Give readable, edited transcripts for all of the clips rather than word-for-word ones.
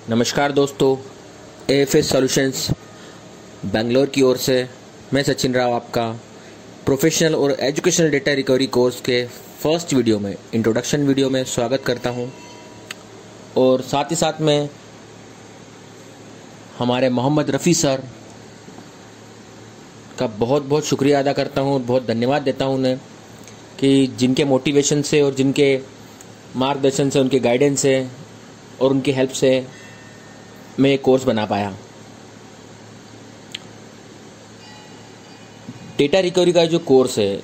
नमस्कार दोस्तों, AFS solutions Bangalore की ओर से मैं सचिन राव आपका प्रोफेशनल और एजुकेशनल डेटा रिकवरी कोर्स के फर्स्ट वीडियो में इंट्रोडक्शन वीडियो में स्वागत करता हूं। और साथ ही साथ में हमारे मोहम्मद रफ़ी सर का बहुत बहुत शुक्रिया अदा करता हूं, बहुत धन्यवाद देता हूं उन्हें कि जिनके मोटिवेशन से और जिनके मार्गदर्शन से, उनके गाइडेंस से और उनकी हेल्प से मैं एक कोर्स बना पाया। डेटा रिकवरी का जो कोर्स है,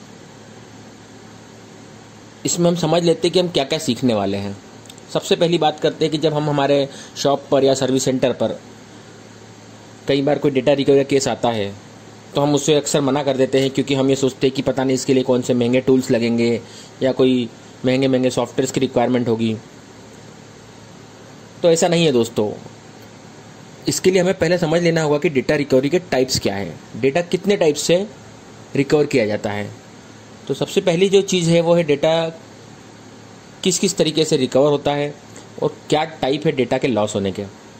इसमें हम समझ लेते हैं कि हम क्या क्या सीखने वाले हैं। सबसे पहली बात करते हैं कि जब हम हमारे शॉप पर या सर्विस सेंटर पर कई बार कोई डेटा रिकवरी का केस आता है तो हम उससे अक्सर मना कर देते हैं, क्योंकि हम ये सोचते हैं कि पता नहीं इसके लिए कौन से महंगे टूल्स लगेंगे या कोई महंगे महंगे सॉफ्टवेयर्स की रिक्वायरमेंट होगी। तो ऐसा नहीं है दोस्तों। इसके लिए हमें पहले समझ लेना होगा कि डेटा रिकवरी के टाइप्स क्या है, डेटा कितने टाइप से रिकवर किया जाता है। तो सबसे पहली जो चीज़ है वो है डेटा किस किस तरीके से रिकवर होता है और क्या टाइप है डेटा के लॉस होने के।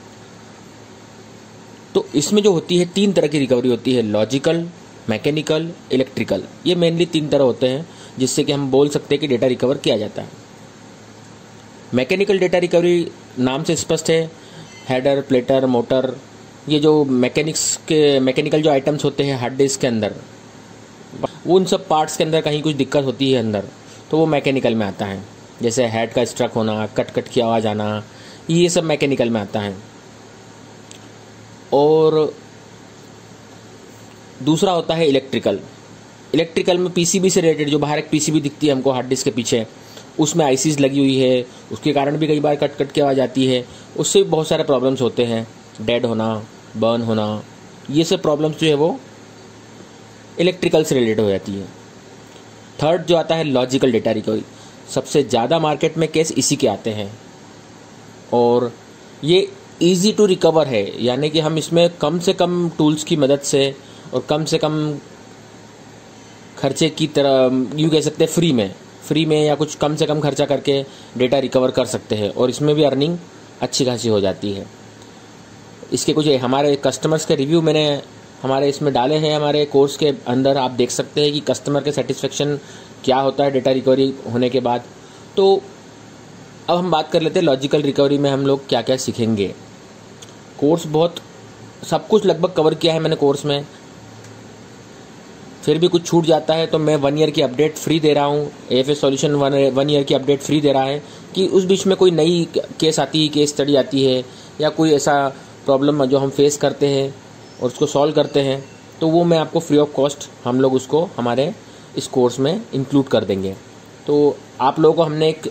तो इसमें जो होती है 3 तरह की रिकवरी होती है, लॉजिकल, मैकेनिकल, इलेक्ट्रिकल। ये मेनली 3 तरह होते हैं जिससे कि हम बोल सकते हैं कि डेटा रिकवर किया जाता है। मैकेनिकल डेटा रिकवरी नाम से स्पष्ट है, हेडर, प्लेटर, मोटर, ये जो मैकेनिकल जो आइटम्स होते हैं हार्ड डिस्क के अंदर, उन सब पार्ट्स के अंदर कहीं कुछ दिक्कत होती है अंदर, तो वो मैकेनिकल में आता है। जैसे हेड का स्ट्रक होना, कट कट की आवाज़ आना, ये सब मैकेनिकल में आता है। और दूसरा होता है इलेक्ट्रिकल। इलेक्ट्रिकल में पीसीबी से रिलेटेड, जो बाहर एक पीसीबी दिखती है हमको हार्ड डिस्क के पीछे, उसमें आईसीज लगी हुई है, उसके कारण भी कई बार कट कट की आवाज़ आती है, उससे भी बहुत सारे प्रॉब्लम्स होते हैं, डेड होना, बर्न होना, ये सब प्रॉब्लम्स जो है वो इलेक्ट्रिकल से रिलेटेड हो जाती है। थर्ड जो आता है लॉजिकल डेटा रिकवरी। सबसे ज़्यादा मार्केट में केस इसी के आते हैं और ये ईजी टू रिकवर है, यानी कि हम इसमें कम से कम टूल्स की मदद से और कम से कम खर्चे की तरह, यूँ कह सकते हैं फ्री में या कुछ कम से कम खर्चा करके डेटा रिकवर कर सकते हैं और इसमें भी अर्निंग अच्छी खासी हो जाती है। इसके कुछ हमारे कस्टमर्स के रिव्यू मैंने हमारे इसमें डाले हैं, हमारे कोर्स के अंदर आप देख सकते हैं कि कस्टमर के सेटिस्फेक्शन क्या होता है डेटा रिकवरी होने के बाद। तो अब हम बात कर लेते हैं लॉजिकल रिकवरी में हम लोग क्या क्या सीखेंगे। कोर्स बहुत सब कुछ लगभग कवर किया है मैंने कोर्स में, फिर भी कुछ छूट जाता है तो मैं 1 ईयर की अपडेट फ्री दे रहा हूँ। एएफएस सॉल्यूशन 1 ईयर की अपडेट फ्री दे रहा है कि उस बीच में कोई नई केस आती है, केस स्टडी आती है या कोई ऐसा प्रॉब्लम जो हम फेस करते हैं और उसको सॉल्व करते हैं, तो वो मैं आपको फ्री ऑफ कॉस्ट हम लोग उसको हमारे इस कोर्स में इंक्लूड कर देंगे। तो आप लोगों को हमने एक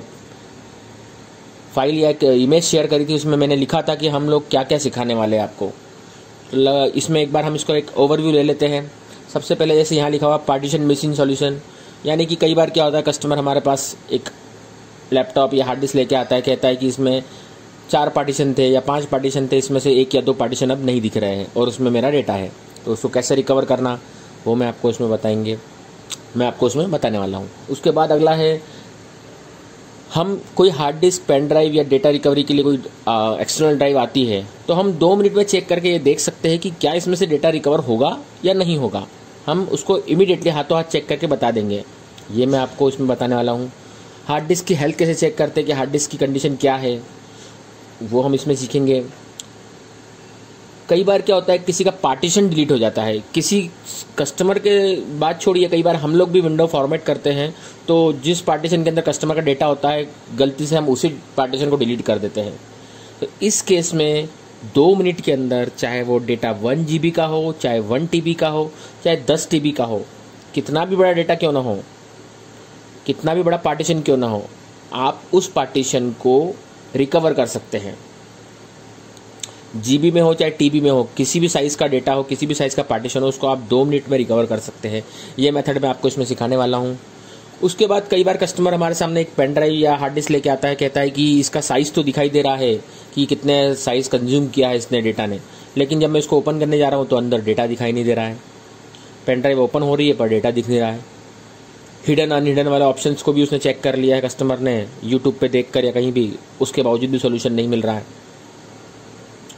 फाइल या एक इमेज शेयर करी थी, उसमें मैंने लिखा था कि हम लोग क्या क्या सिखाने वाले हैं आपको। तो इसमें एक बार हम इसको एक ओवरव्यू ले लेते हैं। सबसे पहले जैसे यहाँ लिखा हुआ पार्टीशन मिसिंग सॉल्यूशन, यानी कि कई बार क्या होता है, कस्टमर हमारे पास एक लैपटॉप या हार्ड डिस्क लेके आता है, कहता है कि इसमें 4 पार्टीशन थे या 5 पार्टीशन थे, इसमें से 1 या 2 पार्टीशन अब नहीं दिख रहे हैं और उसमें मेरा डेटा है। तो उसको कैसे रिकवर करना वो मैं आपको इसमें बताने वाला हूँ। उसके बाद अगला है, हम कोई हार्ड डिस्क, पेन ड्राइव या डेटा रिकवरी के लिए कोई एक्सटर्नल ड्राइव आती है तो हम 2 मिनट में चेक करके ये देख सकते हैं कि क्या इसमें से डेटा रिकवर होगा या नहीं होगा। हम उसको इमीडिएटली हाथों हाथ चेक करके बता देंगे, ये मैं आपको इसमें बताने वाला हूँ। हार्ड डिस्क की हेल्थ कैसे चेक करते हैं कि हार्ड डिस्क की कंडीशन क्या है, वो हम इसमें सीखेंगे। कई बार क्या होता है, किसी का पार्टीशन डिलीट हो जाता है, किसी कस्टमर के बात छोड़िए, कई बार हम लोग भी विंडो फॉर्मेट करते हैं तो जिस पार्टीशन के अंदर कस्टमर का डेटा होता है गलती से हम उसी पार्टीशन को डिलीट कर देते हैं। तो इस केस में 2 मिनट के अंदर, चाहे वो डेटा 1 GB का हो, चाहे 1 TB का हो, चाहे 10 TB का हो, कितना भी बड़ा डेटा क्यों ना हो, कितना भी बड़ा पार्टीशन क्यों ना हो, आप उस पार्टीशन को रिकवर कर सकते हैं। GB में हो चाहे TB में हो, किसी भी साइज़ का डेटा हो, किसी भी साइज़ का पार्टीशन हो, उसको आप 2 मिनट में रिकवर कर सकते हैं। ये मेथड मैं आपको इसमें सिखाने वाला हूँ। उसके बाद कई बार कस्टमर हमारे सामने एक पेन ड्राइव या हार्ड डिस्क लेके आता है, कहता है कि इसका साइज़ तो दिखाई दे रहा है कि कितने साइज़ कंज्यूम किया है इसने डेटा ने, लेकिन जब मैं इसको ओपन करने जा रहा हूँ तो अंदर डेटा दिखाई नहीं दे रहा है। पेन ड्राइव ओपन हो रही है पर डेटा दिख नहीं रहा है। हिडन अनहिडन वाले ऑप्शंस को भी उसने चेक कर लिया है कस्टमर ने, यूट्यूब पे देखकर या कहीं भी, उसके बावजूद भी सोल्यूशन नहीं मिल रहा है।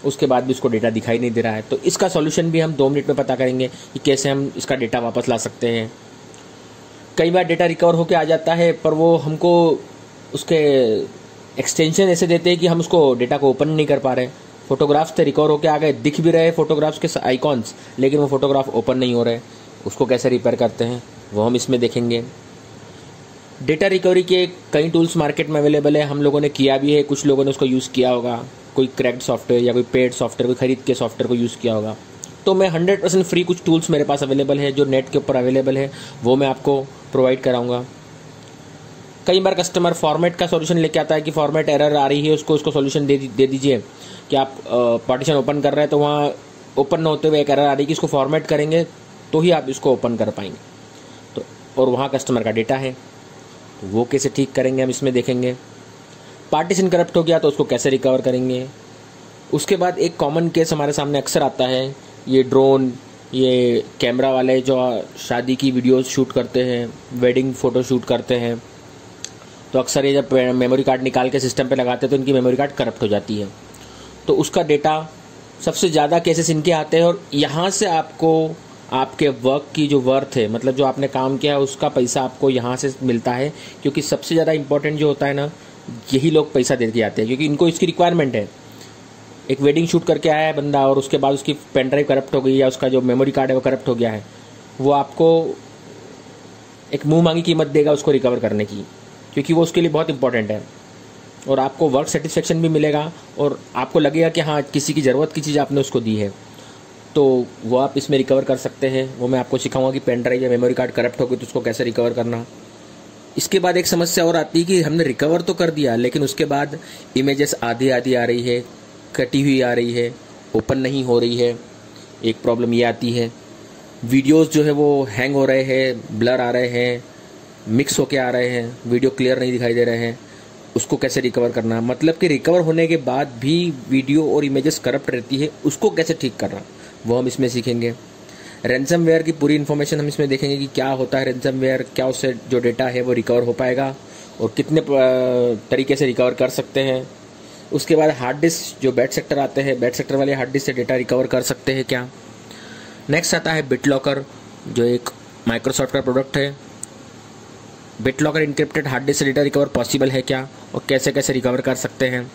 उसके बाद भी उसको डेटा दिखाई नहीं दे रहा है। तो इसका सॉल्यूशन भी हम 2 मिनट में पता करेंगे कि कैसे हम इसका डेटा वापस ला सकते हैं। कई बार डेटा रिकवर होकर आ जाता है, पर वो हमको उसके एक्सटेंशन ऐसे देते हैं कि हम उसको डेटा को ओपन नहीं कर पा रहे। फोटोग्राफ्स से रिकवर होकर आ गए, दिख भी रहे फोटोग्राफ्स के आइकॉन्स, लेकिन वो फोटोग्राफ ओपन नहीं हो रहे। उसको कैसे रिपेयर करते हैं वो हम इसमें देखेंगे। डेटा रिकवरी के कई टूल्स मार्केट में अवेलेबल है, हम लोगों ने किया भी है, कुछ लोगों ने उसको यूज़ किया होगा, कोई क्रैक्ड सॉफ्टवेयर या कोई पेड सॉफ्टवेयर, कोई खरीद के सॉफ्टवेयर को यूज़ किया होगा। तो मैं 100% फ्री कुछ टूल्स मेरे पास अवेलेबल है जो नेट के ऊपर अवेलेबल है, वो मैं आपको प्रोवाइड कराऊंगा। कई बार कस्टमर फॉर्मेट का सॉल्यूशन लेके आता है कि फॉर्मेट एरर आ रही है, उसको सॉल्यूशन दे दीजिए कि आप पार्टीशन ओपन कर रहे हैं तो वहाँ ओपन न होते हुए एक एरर आ रही है कि इसको फॉर्मेट करेंगे तो ही आप इसको ओपन कर पाएंगे। तो और वहाँ कस्टमर का डेटा है, तो वो कैसे ठीक करेंगे हम इसमें देखेंगे। पार्टीशन करप्ट हो गया तो उसको कैसे रिकवर करेंगे। उसके बाद एक कॉमन केस हमारे सामने अक्सर आता है, ये ड्रोन, ये कैमरा वाले जो शादी की वीडियोस शूट करते हैं, वेडिंग फ़ोटो शूट करते हैं, तो अक्सर ये जब मेमोरी कार्ड निकाल के सिस्टम पे लगाते हैं तो इनकी मेमोरी कार्ड करप्ट हो जाती है। तो उसका डेटा सबसे ज़्यादा केसेस इनके आते हैं, और यहाँ से आपको आपके वर्क की जो वर्थ है, मतलब जो आपने काम किया है उसका पैसा आपको यहाँ से मिलता है। क्योंकि सबसे ज़्यादा इंपॉर्टेंट जो होता है ना, यही लोग पैसा दे के आते हैं, क्योंकि इनको इसकी रिक्वायरमेंट है। एक वेडिंग शूट करके आया है बंदा और उसके बाद उसकी पेन ड्राइव करप्ट हो गई या उसका जो मेमोरी कार्ड है वो करप्ट हो गया है, वो आपको एक मुँह मांगी कीमत देगा उसको रिकवर करने की, क्योंकि वो उसके लिए बहुत इंपॉर्टेंट है। और आपको वर्क सेटिस्फेक्शन भी मिलेगा और आपको लगेगा कि हाँ, किसी की ज़रूरत की चीज़ आपने उसको दी है, तो वो आप इसमें रिकवर कर सकते हैं। वो मैं आपको सिखाऊंगा कि पेन ड्राइव या मेमोरी कार्ड करप्ट हो गई तो उसको कैसे रिकवर करना। इसके बाद एक समस्या और आती है कि हमने रिकवर तो कर दिया, लेकिन उसके बाद इमेजेस आधी आधी आ रही है, कटी हुई आ रही है, ओपन नहीं हो रही है। एक प्रॉब्लम ये आती है, वीडियोस जो है वो हैंग हो रहे हैं, ब्लर आ रहे हैं, मिक्स होके आ रहे हैं, वीडियो क्लियर नहीं दिखाई दे रहे हैं। उसको कैसे रिकवर करना, मतलब कि रिकवर होने के बाद भी वीडियो और इमेजेस करप्ट रहती है, उसको कैसे ठीक करना, वो हम इसमें सीखेंगे। रैंसमवेयर की पूरी इन्फॉर्मेशन हम इसमें देखेंगे कि क्या होता है रैंसमवेयर, क्या उससे जो डेटा है वो रिकवर हो पाएगा और कितने तरीके से रिकवर कर सकते हैं। उसके बाद हार्ड डिस्क जो बैड सेक्टर आते हैं, बैड सेक्टर वाले हार्ड डिस्क से डेटा रिकवर कर सकते हैं क्या। नेक्स्ट आता है बिटलॉकर, जो एक माइक्रोसॉफ्ट का प्रोडक्ट है। बिटलॉकर इनक्रिप्टेड हार्ड डिस्क से डेटा रिकवर पॉसिबल है क्या और कैसे कैसे रिकवर कर सकते हैं।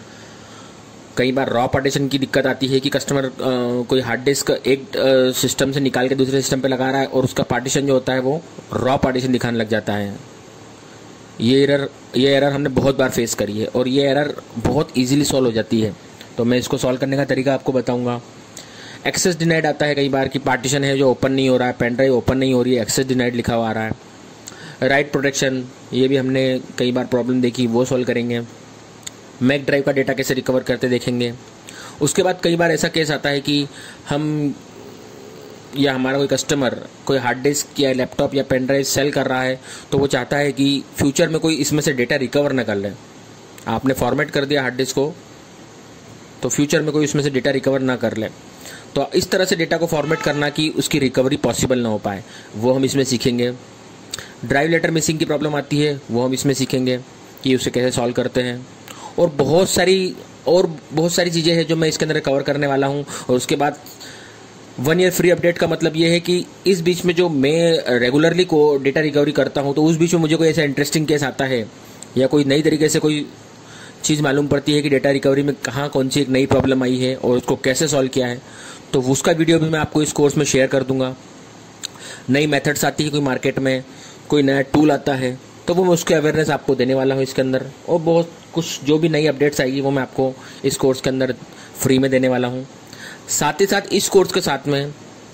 कई बार रॉ पार्टीशन की दिक्कत आती है कि कस्टमर कोई हार्ड डिस्क एक सिस्टम से निकाल के दूसरे सिस्टम पे लगा रहा है और उसका पार्टीशन जो होता है वो रॉ पार्टीशन दिखाने लग जाता है। ये एरर हमने बहुत बार फेस करी है और ये एरर बहुत इजीली सॉल्व हो जाती है, तो मैं इसको सॉल्व करने का तरीका आपको बताऊंगा। एक्सेस डिनाइड आता है कई बार कि पार्टीशन है जो ओपन नहीं हो रहा है, पेन ड्राइव ओपन नहीं हो रही है, एक्सेस डिनाइड लिखा हुआ आ रहा है। राइट प्रोटेक्शन, ये भी हमने कई बार प्रॉब्लम देखी, वो सॉल्व करेंगे। मैक ड्राइव का डेटा कैसे रिकवर करते देखेंगे। उसके बाद कई बार ऐसा केस आता है कि हम या हमारा कोई कस्टमर कोई हार्ड डिस्क या लैपटॉप या पेन ड्राइव सेल कर रहा है, तो वो चाहता है कि फ्यूचर में कोई इसमें से डेटा रिकवर ना कर ले। आपने फॉर्मेट कर दिया हार्ड डिस्क को, तो फ्यूचर में कोई इसमें से डेटा रिकवर ना कर ले, तो इस तरह से डेटा को फॉर्मेट करना कि उसकी रिकवरी पॉसिबल ना हो पाए, वो हम इसमें सीखेंगे। ड्राइव लेटर मिसिंग की प्रॉब्लम आती है, वो हम इसमें सीखेंगे कि उसे कैसे सॉल्व करते हैं। और बहुत सारी चीज़ें हैं जो मैं इसके अंदर कवर करने वाला हूँ। और उसके बाद 1 ईयर फ्री अपडेट का मतलब ये है कि इस बीच में जो मैं रेगुलरली को डेटा रिकवरी करता हूँ, तो उस बीच में मुझे कोई ऐसा इंटरेस्टिंग केस आता है या कोई नई तरीके से कोई चीज़ मालूम पड़ती है कि डेटा रिकवरी में कहाँ कौन सी एक नई प्रॉब्लम आई है और उसको कैसे सॉल्व किया है, तो उसका वीडियो भी मैं आपको इस कोर्स में शेयर कर दूंगा। नई मेथड्स आती है कोई मार्केट में, कोई नया टूल आता है, तो वो मैं उसकी अवेयरनेस आपको देने वाला हूँ इसके अंदर। और बहुत कुछ जो भी नई अपडेट्स आएगी वो मैं आपको इस कोर्स के अंदर फ्री में देने वाला हूँ। साथ ही साथ इस कोर्स के साथ में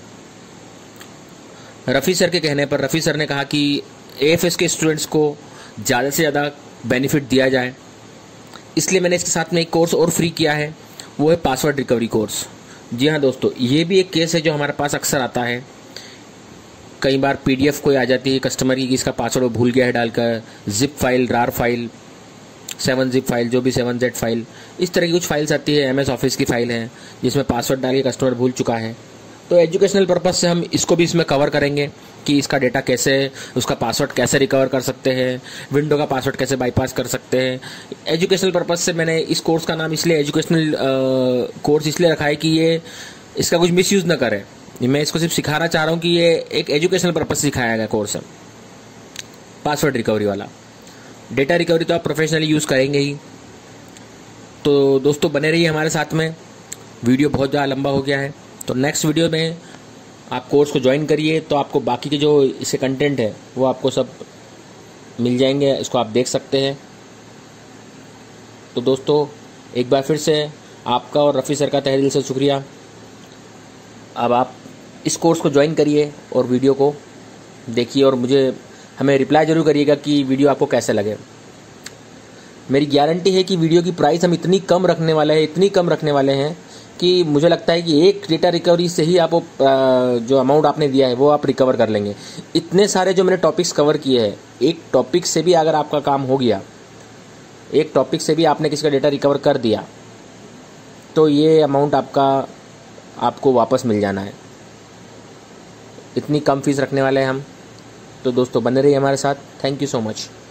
रफ़ी सर के कहने पर, रफ़ी सर ने कहा कि AFS के स्टूडेंट्स को ज़्यादा से ज़्यादा बेनिफिट दिया जाए, इसलिए मैंने इसके साथ में एक कोर्स और फ्री किया है, वो है पासवर्ड रिकवरी कोर्स। जी हाँ दोस्तों, ये भी एक केस है जो हमारे पास अक्सर आता है। कई बार PDF कोई आ जाती है कस्टमर की कि इसका पासवर्ड वो भूल गया है डालकर, zip file, RAR file, 7-zip file, जो भी 7z फाइल, इस तरह की कुछ फाइल्स आती है। MS ऑफिस की फाइल है जिसमें पासवर्ड डाल के कस्टमर भूल चुका है। तो एजुकेशनल पर्पज से हम इसको भी इसमें कवर करेंगे कि इसका डेटा कैसे, उसका पासवर्ड कैसे रिकवर कर सकते हैं, विंडो का पासवर्ड कैसे बाईपास कर सकते हैं। एजुकेशनल पर्पज़ से मैंने इस कोर्स का नाम इसलिए एजुकेशनल कोर्स इसलिए रखा है कि ये इसका कुछ मिसयूज़ ना करे। मैं इसको सिर्फ सिखाना चाह रहा हूँ कि ये एक एजुकेशनल पर्पज़ से सिखाया गया कोर्स है, पासवर्ड रिकवरी वाला। डेटा रिकवरी तो आप प्रोफेशनली यूज़ करेंगे ही। तो दोस्तों बने रहिए हमारे साथ में। वीडियो बहुत ज़्यादा लंबा हो गया है, तो नेक्स्ट वीडियो में आप कोर्स को ज्वाइन करिए, तो आपको बाकी के जो इसे कंटेंट है वो आपको सब मिल जाएंगे, इसको आप देख सकते हैं। तो दोस्तों एक बार फिर से आपका और रफ़ी सर का तहे दिल से शुक्रिया। अब आप इस कोर्स को ज्वाइन करिए और वीडियो को देखिए और हमें रिप्लाई ज़रूर करिएगा कि वीडियो आपको कैसे लगे। मेरी गारंटी है कि वीडियो की प्राइस हम इतनी कम रखने वाले हैं कि मुझे लगता है कि एक डेटा रिकवरी से ही आप जो अमाउंट आपने दिया है वो आप रिकवर कर लेंगे। इतने सारे जो मैंने टॉपिक्स कवर किए हैं, एक टॉपिक से भी अगर आपका काम हो गया, एक टॉपिक से भी आपने किसी का डेटा रिकवर कर दिया, तो ये अमाउंट आपको वापस मिल जाना है। इतनी कम फीस रखने वाले हैं हम। तो दोस्तों बने रहिए हमारे साथ। Thank you so much.